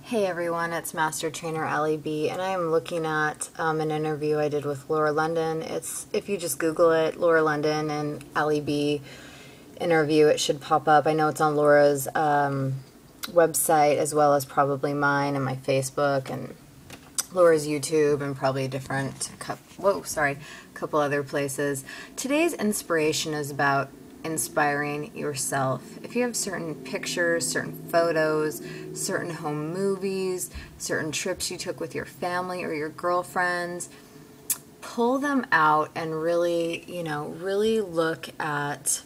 Hey everyone, it's Master Trainer Allie B, and I am looking at an interview I did with Laura London. It's, if you just Google it, Laura London and Allie B interview, it should pop up. I know it's on Laura's website as well as probably mine and my Facebook and Laura's YouTube and probably a different, couple other places. Today's inspiration is about inspiring yourself. If you have certain pictures, certain photos, certain home movies, certain trips you took with your family or your girlfriends, pull them out and really, really look at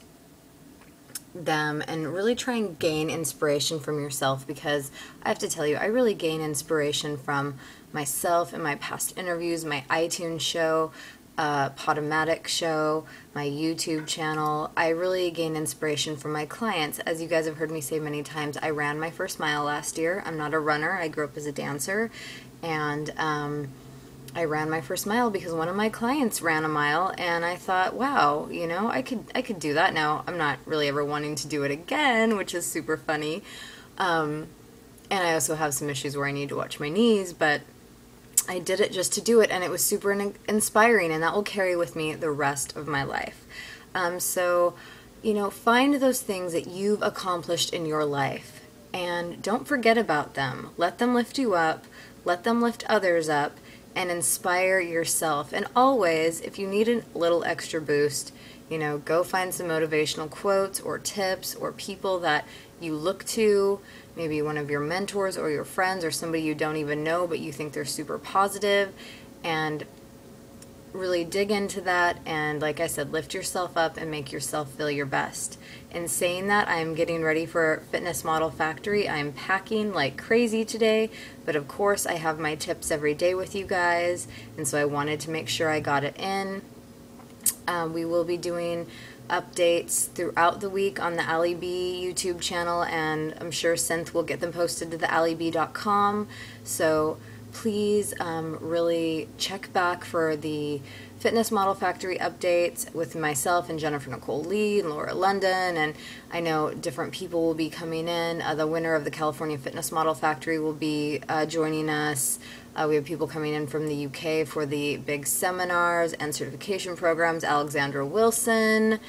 them and really try and gain inspiration from yourself, because I have to tell you, I really gain inspiration from myself in my past interviews, my iTunes show, Podomatic show, my YouTube channel. I really gain inspiration from my clients. As you guys have heard me say many times, I ran my first mile last year. I'm not a runner. I grew up as a dancer, and I ran my first mile because one of my clients ran a mile, and I thought, wow, I could do that. Now, I'm not really ever wanting to do it again, which is super funny. And I also have some issues where I need to watch my knees, but I did it just to do it, and it was super inspiring, and that will carry with me the rest of my life. So, find those things that you've accomplished in your life, and don't forget about them. Let them lift you up, let them lift others up, and inspire yourself. And always, if you need a little extra boost, go find some motivational quotes or tips or people that you look to, maybe one of your mentors or your friends or somebody you don't even know but you think they're super positive, and really dig into that and, like I said, lift yourself up and make yourself feel your best. In saying that, I'm getting ready for Fitness Model Factory. I'm packing like crazy today, but of course I have my tips every day with you guys, and so I wanted to make sure I got it in. We will be doing updates throughout the week on the Allie B YouTube channel, and I'm sure Synth will get them posted to the allieb.com. So please really check back for the Fitness Model Factory updates with myself and Jennifer Nicole Lee and Laura London, and I know different people will be coming in. The winner of the California Fitness Model Factory will be joining us. We have people coming in from the UK for the big seminars and certification programs. Alexandra Wilson,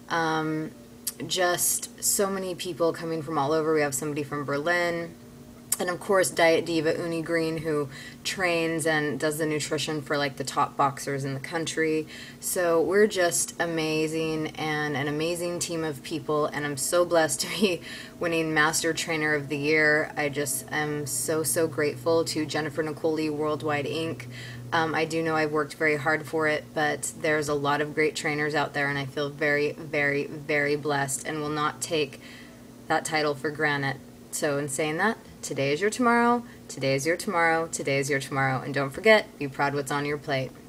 just so many people coming from all over. We have somebody from Berlin. And of course, Diet Diva Uni Green, who trains and does the nutrition for like the top boxers in the country. So we're just amazing and an amazing team of people, and I'm so blessed to be winning Master Trainer of the Year. I just am so grateful to Jennifer Nicole Lee Worldwide Inc. I do know I've worked very hard for it, but there's a lot of great trainers out there, and I feel very blessed and will not take that title for granted. So in saying that, today is your tomorrow, today is your tomorrow, today is your tomorrow, and don't forget, be proud what's on your plate.